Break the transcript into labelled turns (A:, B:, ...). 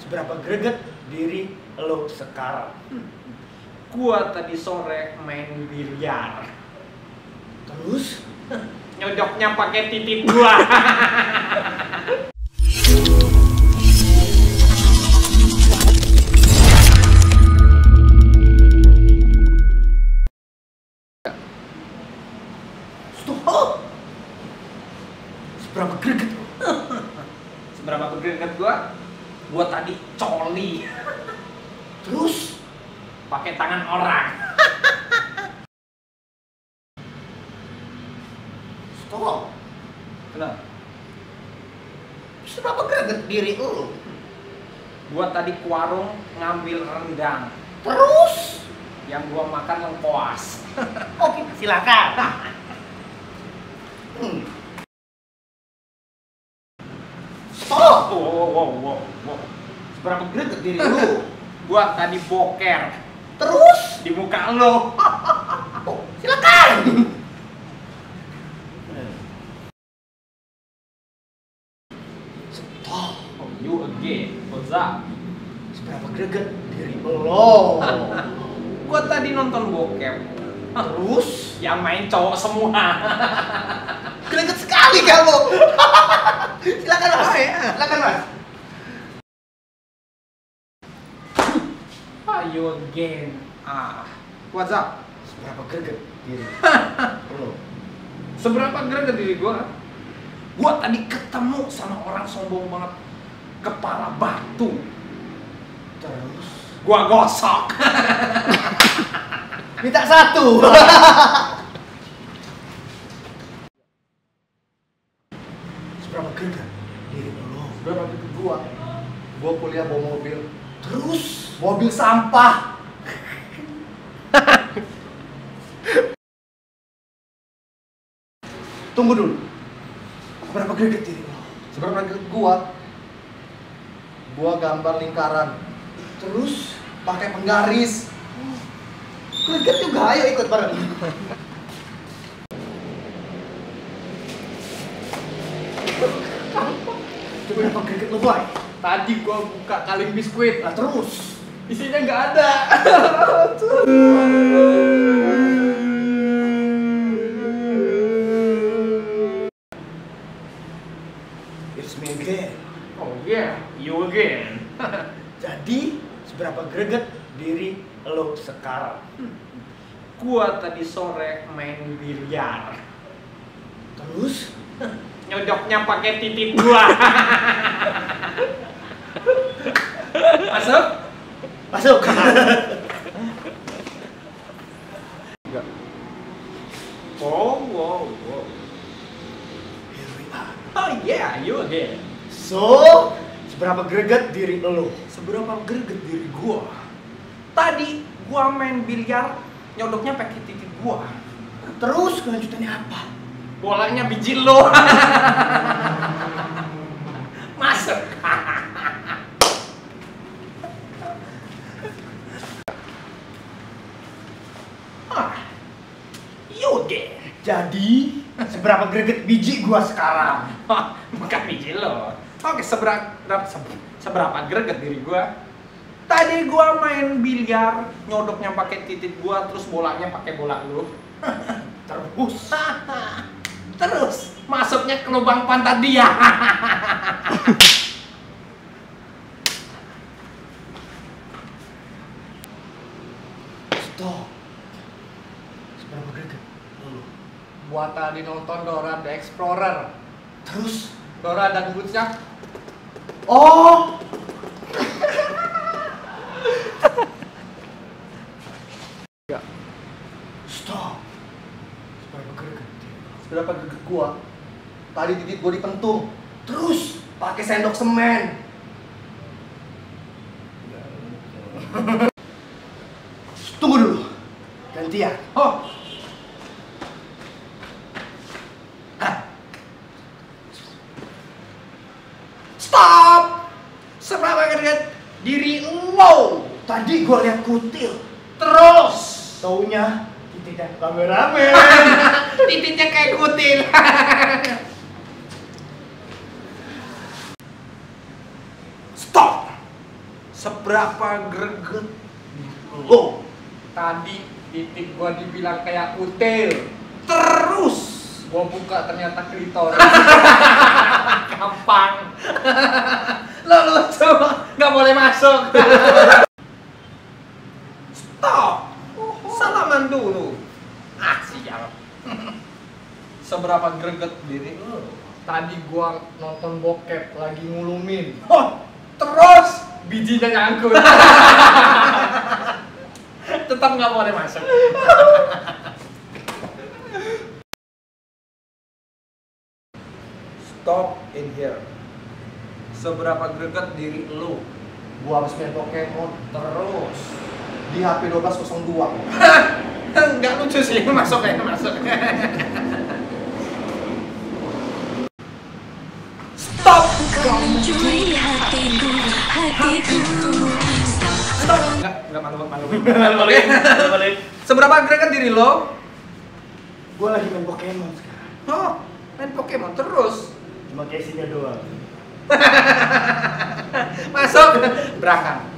A: seberapa greget diri lo sekarang?
B: Gua tadi sore main biliar.
A: Terus?
B: Nyodoknya pakai titik gua.
A: Stop! Seberapa greget lo?
B: Seberapa greget gua? Gua tadi coli.
A: Terus?
B: Pakai tangan orang.
A: Stop!
B: Kenapa?
A: Seberapa greget diri lo?
B: Gua tadi ke warung ngambil rendang.
A: Terus?
B: Yang gua makan lengkoas.
A: Oke, silakan. Stop!
B: Wow.
A: Seberapa greget diri lo?
B: Gua tadi boker
A: Terus?
B: di muka lo.
A: Oh, silakan. Stop!
B: Oh, you again. What's up?
A: Seberapa greget diri lo?
B: Gua tadi nonton bokep.
A: Terus?
B: Yang main cowok semua.
A: Greget sekali kamu. Silakan mas. Silakan mas.
B: You again. What's up?
A: Seberapa greget diri lo?
B: Seberapa greget diri gua? Gua tadi ketemu sama orang sombong banget, kepala batu.
A: Terus?
B: Gua gosok.
A: Minta satu. Seberapa greget diri lo?
C: Seberapa greget gua kuliah bawa mobil.
A: Terus?
C: Mobil sampah.
A: Tunggu dulu. Seberapa greget diri lo?
C: Seberapa greget gua gambar lingkaran.
A: Terus?
C: Pakai penggaris.
A: Greget juga, ayo ikut bareng. Seberapa greget lo boy?
B: Tadi gua buka kaleng biskuit.
A: Nah terus?
B: Isinya nggak ada.
A: It's me again.
B: Oh yeah, you again.
A: Jadi, seberapa greget diri lo sekarang?
B: Gua tadi sore main biliar.
A: Terus?
B: Nyodoknya pakai titik gua. Masuk?
A: Masuk.
B: Wow.
A: Here we are.
B: Oh yeah, you again.
A: So, seberapa greget diri lo?
B: Seberapa greget diri gua? Tadi gua main biliar, nyodoknya pakai titik gua.
A: Terus kelanjutannya apa?
B: Bolanya biji lo. Masuk. You again.
A: Jadi, seberapa greget biji gua sekarang?
B: Bukan biji lo. Oke, seberapa greget diri gua? Tadi gua main biliar, nyodoknya pakai titik gua, terus bolanya pakai bola lu.
A: Terus?
B: Terus masuknya ke lubang pantat dia.
A: Stop. Seberapa greget lo?
C: Gua tadi nonton Dora the Explorer.
A: Terus?
C: Dora dan Boots-nya.
A: Oh! Stop. Seberapa greget diri lo?
C: Seberapa greget gua tadi titik gua dipentung.
A: Terus?
C: Pakai sendok semen.
A: Tunggu dulu. Gantian.
B: Oh, stop. Seberapa greget diri lo?
A: Tadi gua lihat kutil.
B: Terus
A: Taunya tidak rame-rame.
B: titiknya kayak kutil. seberapa greget
C: Lo tadi titik gua dibilang kayak util.
B: terus
C: Gua buka ternyata klitoris.
B: gampang. Lo lucu, nggak boleh masuk. Stop, salaman dulu. Ah sial. Seberapa greget diri lo?
C: Tadi gua nonton bokep lagi ngulumin.
B: Oh, terus
C: Bijinya nyangkut.
B: tetap nggak boleh masuk. Stop in here. Seberapa greget diri lu?
C: Gua habis main Pokemon terus di HP 1202.
B: Nggak lucu sih, masuk ya, masuk. Stop!
D: Kau mencuri hatiku, hatiku.
B: Stop! Nggak malu. Balik. Seberapa greget diri lo?
A: Gue lagi main Pokemon sekarang.
B: Oh, main Pokemon terus.
A: Cuma casingnya doang.
B: Masuk, berangkat.